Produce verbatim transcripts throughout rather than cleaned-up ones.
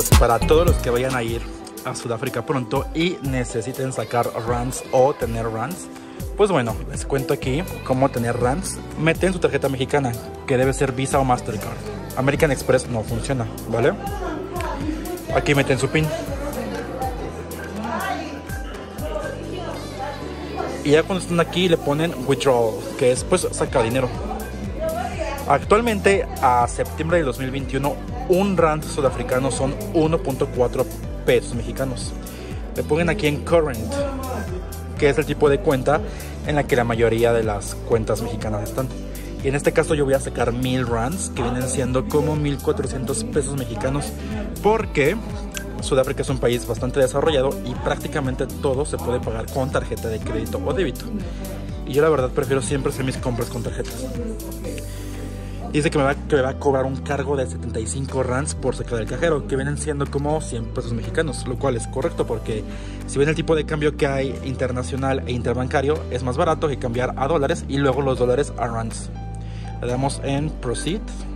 Amigos, para todos los que vayan a ir a Sudáfrica pronto y necesiten sacar rands o tener rands, pues bueno, les cuento aquí cómo tener rands. Meten su tarjeta mexicana, que debe ser Visa o Mastercard. American Express no funciona, ¿vale? Aquí meten su PIN. Y ya cuando están aquí le ponen withdrawal, que es pues sacar dinero. Actualmente a septiembre de dos mil veintiuno un rand sudafricano son uno punto cuatro pesos mexicanos. Le ponen aquí en current, que es el tipo de cuenta en la que la mayoría de las cuentas mexicanas están. Y en este caso yo voy a sacar mil rands, que vienen siendo como mil cuatrocientos pesos mexicanos, porque Sudáfrica es un país bastante desarrollado y prácticamente todo se puede pagar con tarjeta de crédito o débito. Y yo la verdad prefiero siempre hacer mis compras con tarjetas. Dice que me, va, que me va a cobrar un cargo de setenta y cinco rands por sacar del cajero, que vienen siendo como cien pesos mexicanos, lo cual es correcto porque si ven el tipo de cambio que hay internacional e interbancario, es más barato que cambiar a dólares y luego los dólares a rands. Le damos en Proceed.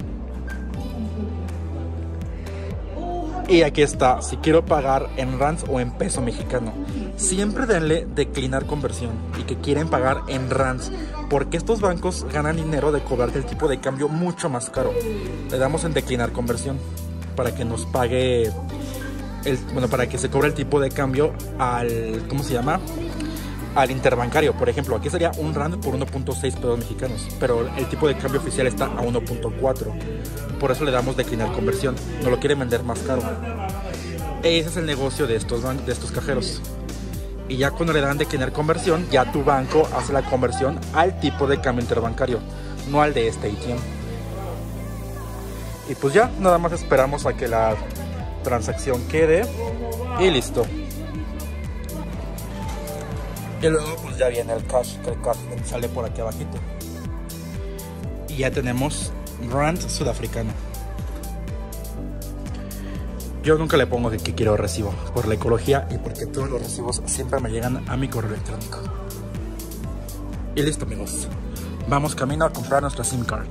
Y aquí está, si quiero pagar en rands o en peso mexicano. Siempre denle declinar conversión y que quieren pagar en rands, porque estos bancos ganan dinero de cobrarte el tipo de cambio mucho más caro. Le damos en declinar conversión para que nos pague, el, bueno, para que se cobre el tipo de cambio al, ¿cómo se llama? Al interbancario. Por ejemplo, aquí sería un rand por uno punto seis pesos mexicanos, pero el tipo de cambio oficial está a uno punto cuatro. Por eso le damos declinar conversión. No lo quieren vender más caro. Ese es el negocio de estos, de estos cajeros. Y ya cuando le dan declinar conversión, ya tu banco hace la conversión al tipo de cambio interbancario, no al de este A T M. Y pues ya, nada más esperamos a que la transacción quede y listo. Y luego pues ya viene el cash, que el cash sale por aquí abajito. Y ya tenemos rand sudafricano. Yo nunca le pongo que, que quiero recibo, por la ecología y porque todos los recibos siempre me llegan a mi correo electrónico. Y listo, amigos. Vamos camino a comprar nuestra SIM card.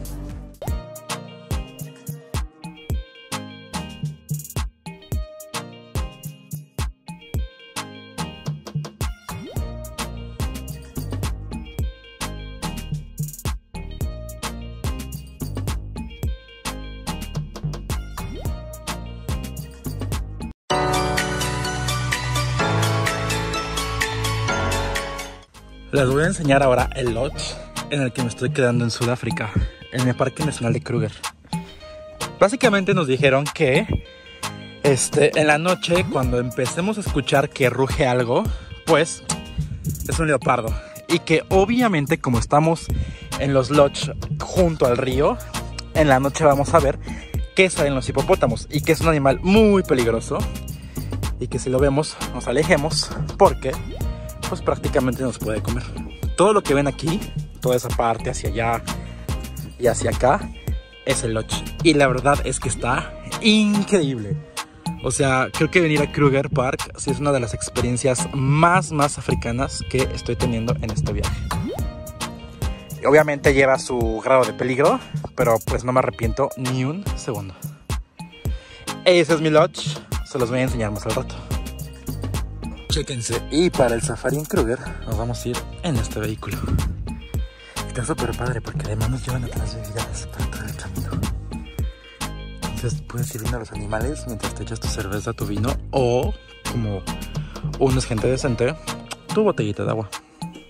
Les voy a enseñar ahora el lodge en el que me estoy quedando en Sudáfrica, en el Parque Nacional de Kruger. Básicamente nos dijeron que este, en la noche, cuando empecemos a escuchar que ruge algo, pues es un leopardo. Y que obviamente, como estamos en los lodge junto al río, en la noche vamos a ver que salen los hipopótamos y que es un animal muy peligroso. Y que si lo vemos, nos alejemos porque pues prácticamente nos puede comer. Todo lo que ven aquí, toda esa parte hacia allá y hacia acá, es el lodge. Y la verdad es que está increíble. O sea, creo que venir a Kruger Park sí es una de las experiencias más, más africanas que estoy teniendo en este viaje. Y obviamente lleva su grado de peligro, pero pues no me arrepiento ni un segundo. Ese es mi lodge, se los voy a enseñar más al rato. Chéquense. Y para el safari en Kruger nos vamos a ir en este vehículo. Está súper padre porque además nos llevan atrás bebidas para todo el camino. Entonces puedes ir viendo a los animales mientras te echas tu cerveza, tu vino o, como uno es gente decente, tu botellita de agua.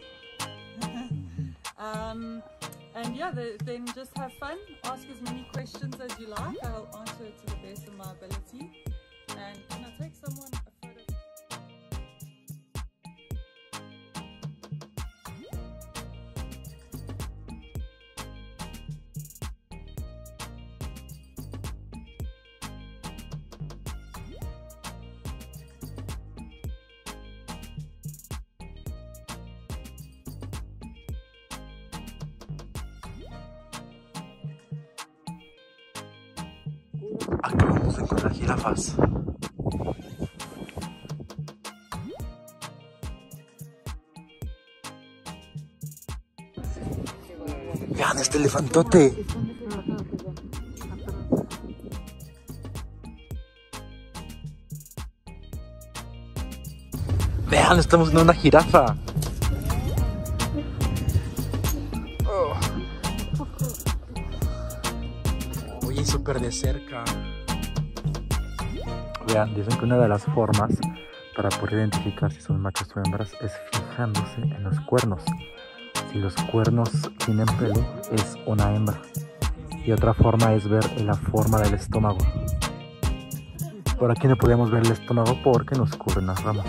um, and yeah, the, then just have fun, ask as many questions as you like. I'll answer it to the best of my ability. And can I take someone a photo? Acabamos de encontrar jirafas. Vean este elefantote. Vean, estamos en una jirafa. Oh. Oye, súper de cerca. Vean, dicen que una de las formas para poder identificar si son machos o hembras es fijándose en los cuernos. Si los cuernos tienen pelo, es una hembra. Y otra forma es ver la forma del estómago. Por aquí no podemos ver el estómago porque nos cubren las ramas.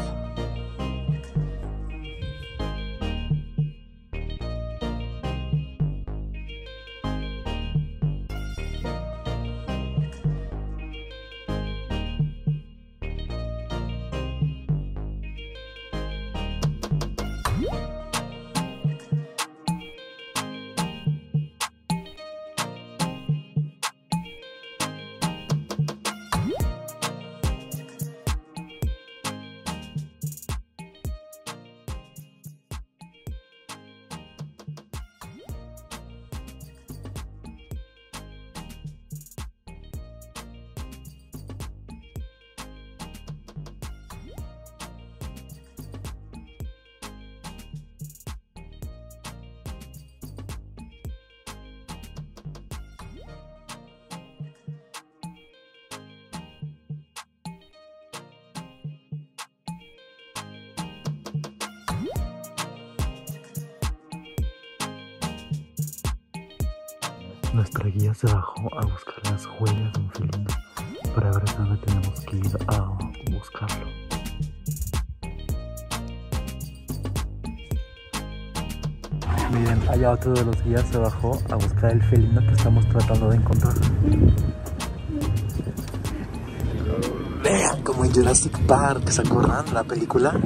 Nuestra guía se bajó a buscar las huellas de un felino para ver dónde tenemos que ir a buscarlo. Miren, allá otro de los guías se bajó a buscar el felino que estamos tratando de encontrar. Vean, como en Jurassic Park, ¿se acuerdan la película?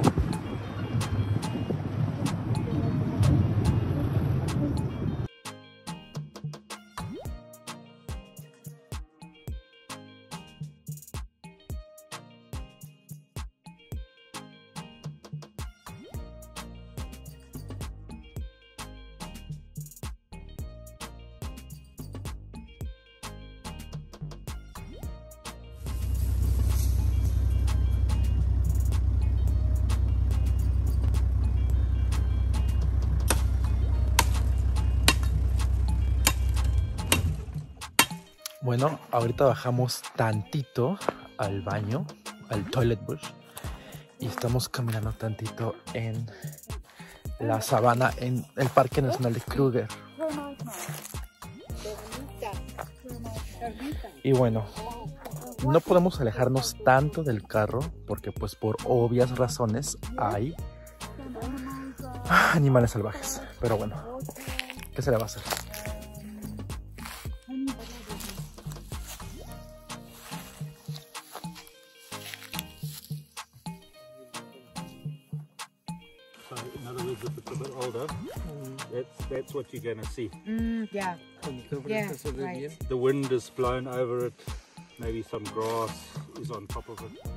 Bueno, ahorita bajamos tantito al baño, al toilet brush, y estamos caminando tantito en la sabana, en el Parque Nacional de Kruger. Y bueno, no podemos alejarnos tanto del carro porque pues por obvias razones hay animales salvajes. Pero bueno, ¿qué se le va a hacer? In other words, if it's a bit older, that's, that's what you're going to see. Mm, yeah. Yeah, right. The wind is blown over it, maybe some grass is on top of it.